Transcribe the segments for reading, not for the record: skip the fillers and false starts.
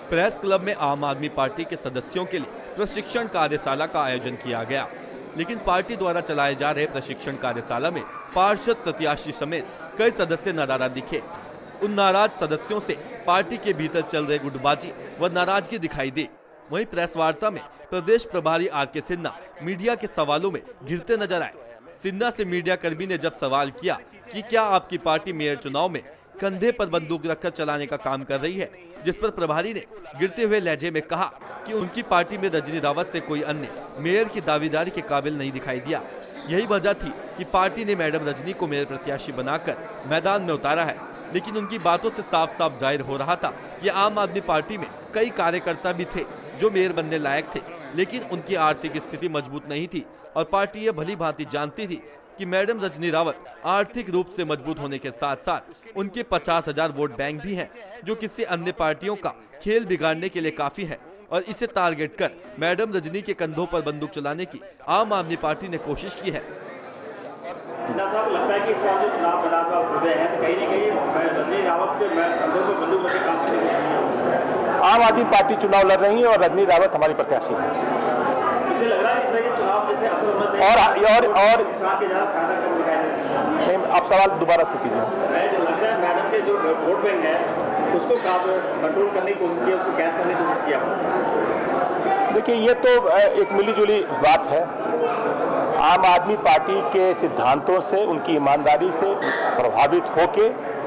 Press club में आम आदमी पार्टी के सदस्यों के लिए प्रशिक्षण कार्यशाला का आयोजन किया गया, लेकिन पार्टी द्वारा चलाए जा रहे प्रशिक्षण कार्यशाला में पार्षद प्रत्याशी समेत कई सदस्य नाराज दिखे। उन नाराज सदस्यों से पार्टी के भीतर चल रहे गुटबाजी व नाराजगी दिखाई दी। वहीं प्रेस वार्ता में प्रदेश प्रभारी आर.के. सिन्हा मीडिया के सवालों में घिरते नजर आए। सिन्हा से मीडिया कर्मी ने जब सवाल किया कि क्या आपकी पार्टी मेयर चुनाव में कंधे पर बंदूक रखकर चलाने का काम कर रही है, जिस पर प्रभारी ने गिरते हुए लहजे में कहा कि उनकी पार्टी में रजनी रावत से कोई अन्य मेयर की दावेदारी के काबिल नहीं दिखाई दिया। यही वजह थी कि पार्टी ने मैडम रजनी को मेयर प्रत्याशी बनाकर मैदान में उतारा है। लेकिन उनकी बातों से साफ साफ जाहिर हो रहा था कि आम आदमी पार्टी में कई कार्यकर्ता भी थे जो मेयर बनने लायक थे, लेकिन उनकी आर्थिक स्थिति मजबूत नहीं थी और पार्टी ये भली भांति जानती थी कि मैडम रजनी रावत आर्थिक रूप से मजबूत होने के साथ साथ उनके 50,000 वोट बैंक भी हैं, जो किसी अन्य पार्टियों का खेल बिगाड़ने के लिए काफी है। और इसे टारगेट कर मैडम रजनी के कंधों पर बंदूक चलाने की आम आदमी पार्टी ने कोशिश की है। लगता है कि इस बार जो चुनाव मैदान का उतरे हैं तो कहीं न कहीं रजनी रावत के कंधों पर बंदूक लेकर काम करने की कोशिश। आम आदमी पार्टी चुनाव लड़ रही है और रजनी रावत हमारी प्रत्याशी है। इसे लग रहा है कि चुनाव जैसे असर होना चाहिए और आप सवाल दोबारा से कीजिए। लग रहा है मैडम के जो वोट बैंक है उसको कंट्रोल करने की कोशिश की, उसको कैश करने की कोशिश किया। देखिए, ये तो एक मिलीजुली बात है। आम आदमी पार्टी के सिद्धांतों से, उनकी ईमानदारी से प्रभावित होके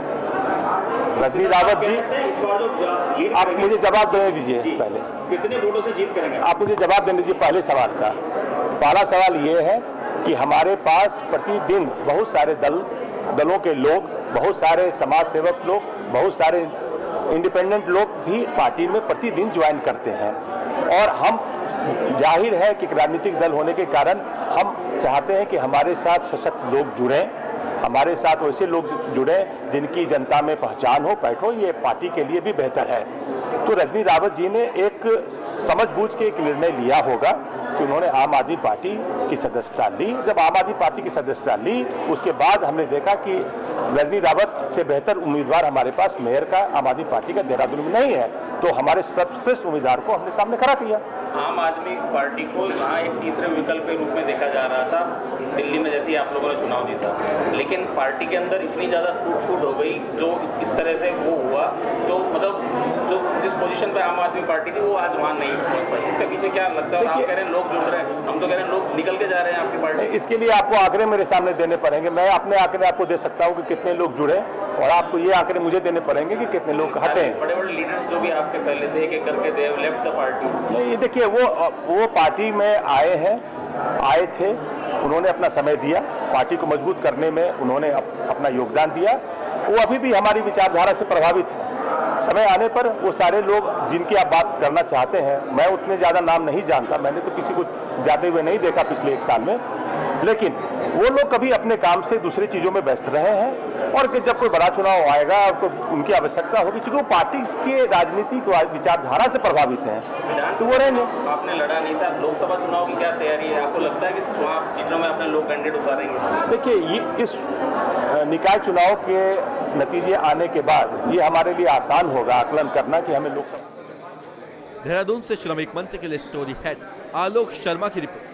रजनी रावत जी, आप मुझे जवाब देने दीजिए। पहले कितने वोटों से जीत करेंगे आप? मुझे जवाब देने दीजिए पहले सवाल का। पहला सवाल ये है कि हमारे पास प्रतिदिन बहुत सारे दलों के लोग, बहुत सारे समाज सेवक लोग, बहुत सारे इंडिपेंडेंट लोग भी पार्टी में प्रतिदिन ज्वाइन करते हैं और हम, जाहिर है कि राजनीतिक दल होने के कारण हम चाहते हैं कि हमारे साथ सशक्त लोग जुड़ें, हमारे साथ वैसे लोग जुड़े जिनकी जनता में पहचान हो, बैठो, ये पार्टी के लिए भी बेहतर है। तो रजनी रावत जी ने एक समझबूझ के एक निर्णय लिया होगा कि उन्होंने आम आदमी पार्टी की सदस्यता ली। जब आम आदमी पार्टी की सदस्यता ली, उसके बाद हमने देखा कि रजनी रावत से बेहतर उम्मीदवार हमारे पास मेयर का आम आदमी पार्टी का देहरादून में नहीं है, तो हमारे सर्वश्रेष्ठ उम्मीदवार को हमने सामने खड़ा किया। आम आदमी पार्टी को यहाँ एक तीसरे विकल्प के रूप में देखा जा रहा था दिल्ली में, जैसे ही आप लोगों ने चुनाव जीता, लेकिन पार्टी के अंदर इतनी ज़्यादा फूट हो गई जो इस तरह से वो हुआ, तो मतलब जो जिस पोजीशन पे आम आदमी पार्टी थी वो आज वहाँ नहीं पहुँच पाई। इसके पीछे क्या लगता है? आप कह रहे हैं लोग जुड़ रहे हैं, हम तो कह रहे हैं लोग निकल के जा रहे हैं आपकी पार्टी। इसके लिए आपको आंकड़े मेरे सामने देने पड़ेंगे। मैं अपने आंकड़े आपको दे सकता हूँ कि कितने लोग जुड़े, और आपको ये आंकड़े मुझे देने पड़ेंगे कि कितने लोग हटे। बड़े बड़े लीडर्स जो भी आपके पहले थे एक करके दे लेफ्ट द पार्टी। नहीं, देखिए, वो पार्टी में आए थे, उन्होंने अपना समय दिया, पार्टी को मजबूत करने में उन्होंने अपना योगदान दिया। वो अभी भी हमारी विचारधारा से प्रभावित है। समय आने पर वो सारे लोग जिनकी आप बात करना चाहते हैं, मैं उतने ज़्यादा नाम नहीं जानता, मैंने तो किसी को जाते हुए नहीं देखा पिछले 1 साल में, लेकिन वो लोग कभी अपने काम से दूसरी चीज़ों में व्यस्त रहे हैं और कि जब कोई बड़ा चुनाव आएगा और उनकी आवश्यकता होगी, चूँकि वो पार्टी के राजनीतिक विचारधारा से प्रभावित हैं, तो वो रहेंगे। आपने लड़ा नहीं था, लोकसभा चुनाव की क्या तैयारी है? आपको लगता है कि चुनाव सीटों में अपने लोग कैंडिडेट उतारेंगे? देखिए, ये इस निकाय चुनाव के नतीजे आने के बाद ये हमारे लिए आसान होगा आकलन करना कि हमें लोकसभा। देहरादून से श्रमिक मंत्र के लिए स्टोरी हेड आलोक शर्मा की रिपोर्ट।